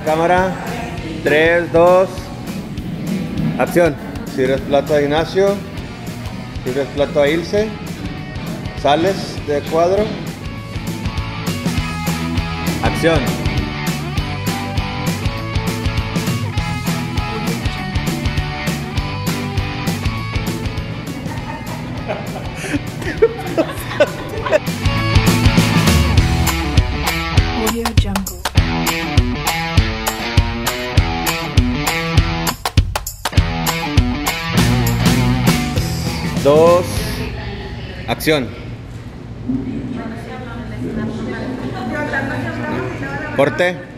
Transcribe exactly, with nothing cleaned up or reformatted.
cámara. tres, dos, acción. Sirves plato a Ignacio. Sirves plato a Ilse. Sales de cuadro. Acción. Audio Jungle. Dos, acción. Corte.